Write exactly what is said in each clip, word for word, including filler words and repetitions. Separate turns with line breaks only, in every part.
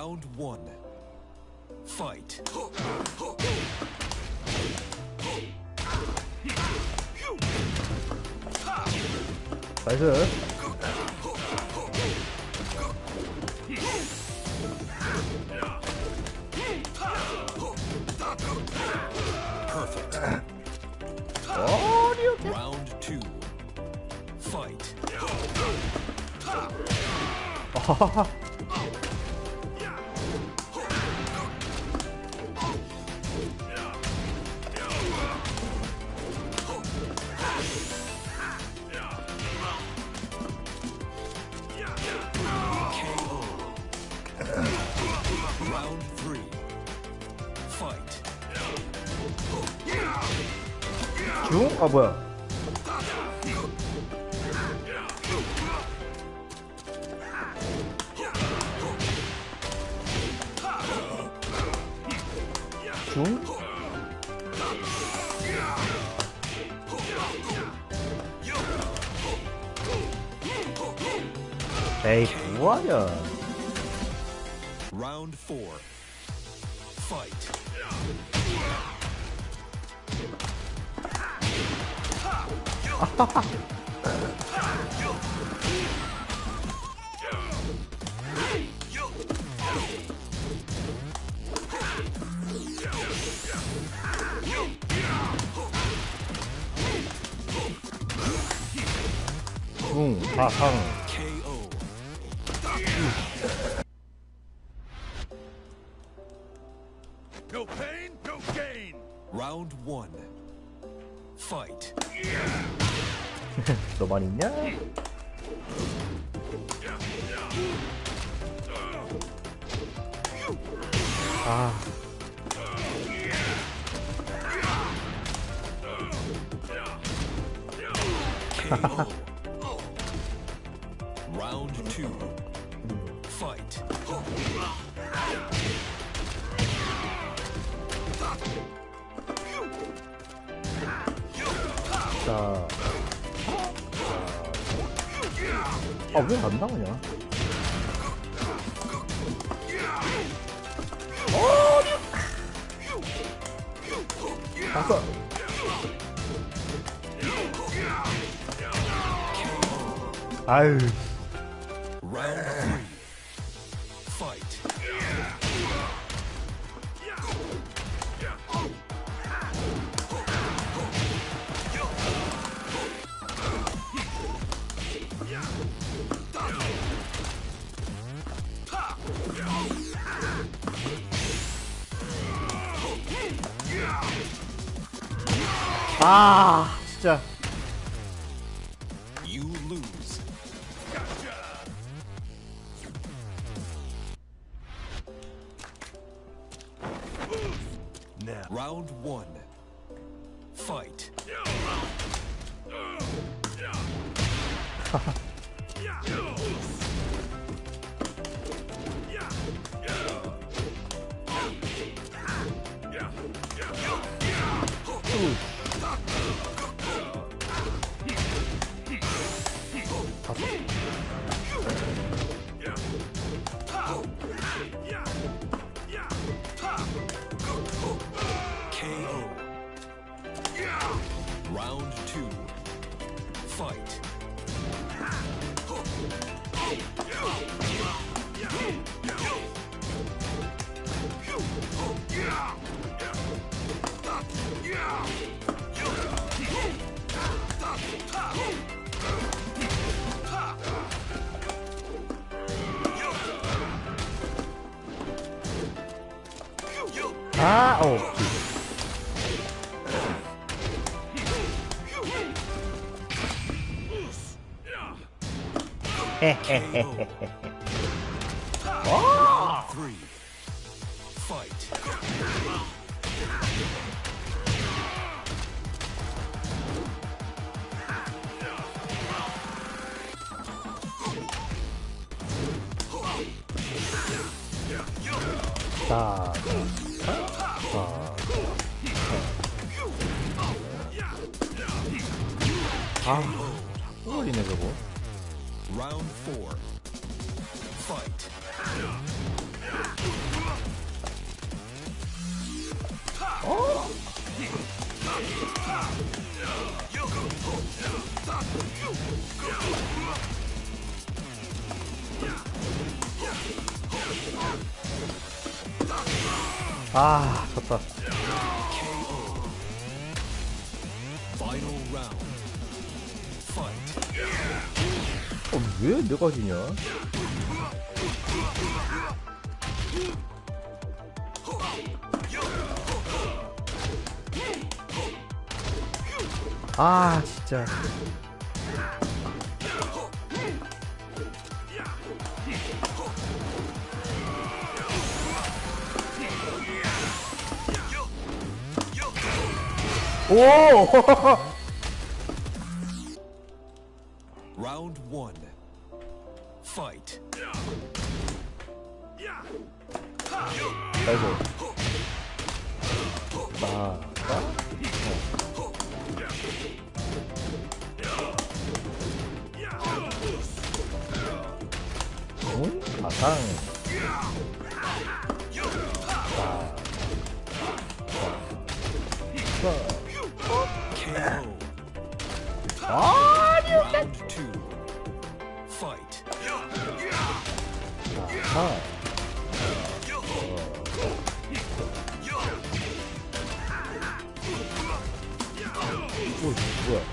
Round one. Fight.
나이스.
Perfect. Round two. Fight. Round three. Fight.
중? 아 뭐야? 중? 에이 뭐하냐?
Round four. Fight.
중, 하상.
K O. No pain, no gain. Round one. Fight.
너만 있냐? 아.
K O. Round two. Fight.
자. 아, 왜 안 나오냐? 아까 아유.
Round three. Fight.
아, 진짜.
You lose. Now. Round one. Fight. K O. Round two. Fight.
아, 어. 헤헤헤헤.
Round three. Fight.
자. 아, 자꾸 걸리네 저거.
Round four. Fight.
아, 졌다.
케이오. Final round. Fight.
어, 왜 내가 지냐? 아, 진짜. 오!
Round one. Fight.
아이고. 나, 나? 응? 아상.
케이오.
아니요.
Round two. Fight.
아. 오, 뭐야?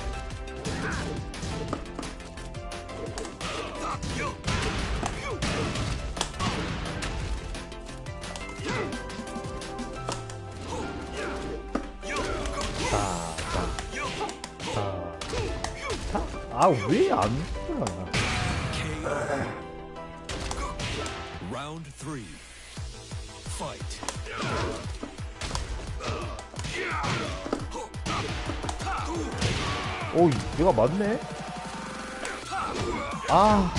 자, 자, 자, 자. 아, 왜 안 들어가나?
케이오. Round three. Fight.
오, 얘가 맞네? 아.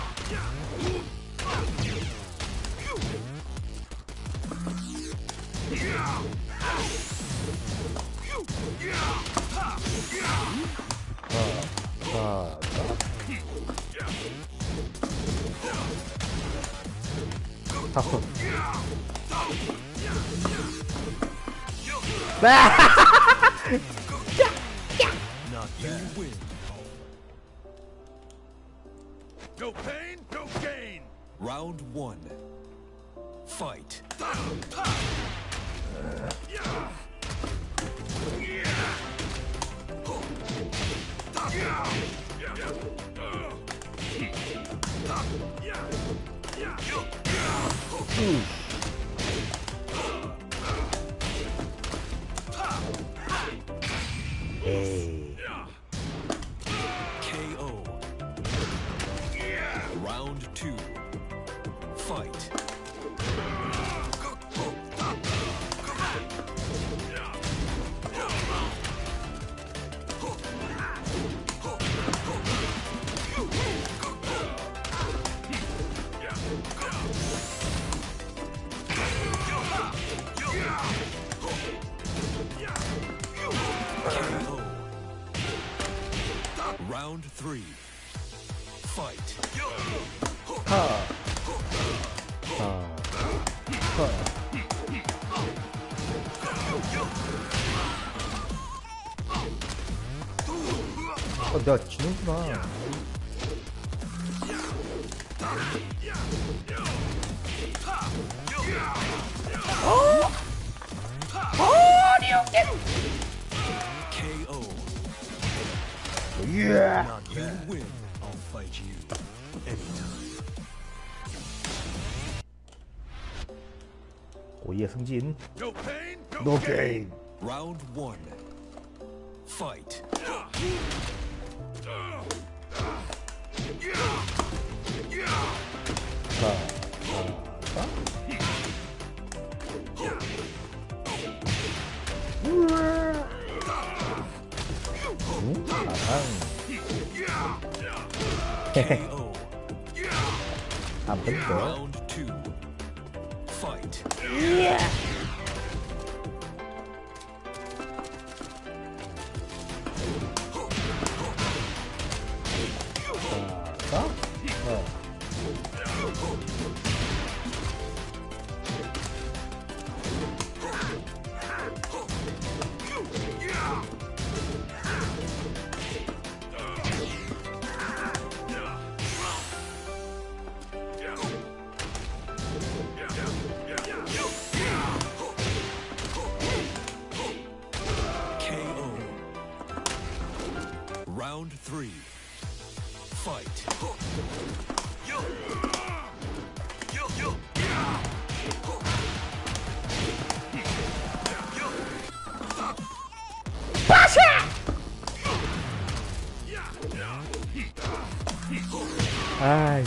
자, 자, 자. 다섯.
Not you win.
No pain, no gain.
Round one. Fight.
에이.
케이오. Round two. Fight. 케이오. Round three. Fight.
하. 하. 하. 어, 내가 지는구나.
케이오.
예.
Not you win. I'll fight you anytime.
오이의 승진.
No pain, no,
노
gain.
게임.
Round one. Fight.
자, 자, 자. 응? 아상.
케이오.
안 뺀다.
Round two. Fight.
자, 자. 어.
Fight.
아이.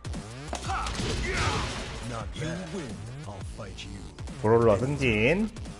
Not bad. I'll fight you.
브롤러 승진.